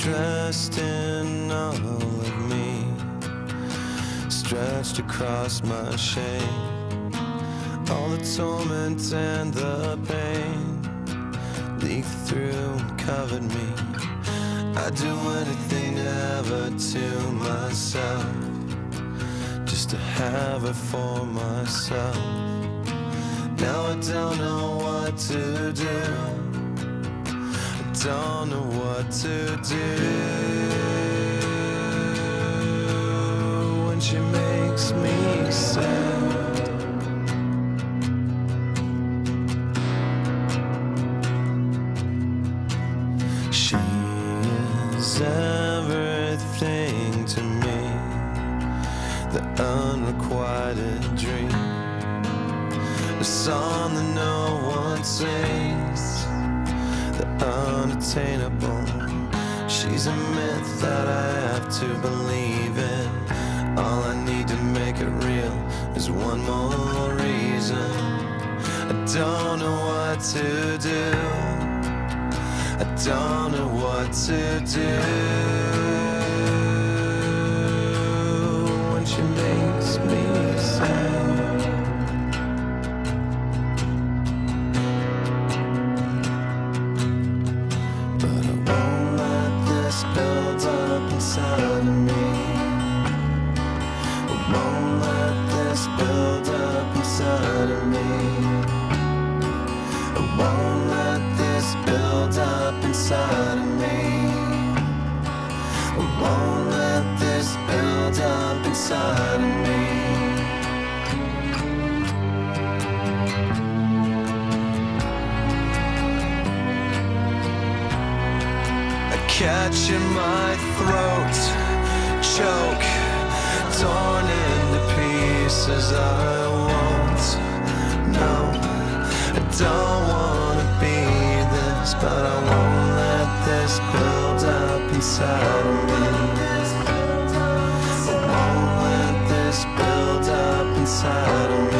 dressed in all of me, stretched across my shame. All the torment and the pain leaked through and covered me. I'd do anything ever to myself, just to have her for myself. Now I don't know what to do, I don't know what to do when she makes me sad. She is everything to me, the unrequited dream, a song that no one sings, the unattainable. She's a myth that I have to believe in. All I need to make it real is one more reason. I don't know what to do, I don't know what to do when she makes me sad. But I won't let this build up inside of me. I won't let this build up inside of me. I won't let this build up inside of me. I won't let this build up inside of me. I catch in my throat, choke, torn into pieces. I won't, no, I don't wanna be this, but I won't let this build up inside of me. I won't let this build up inside of me.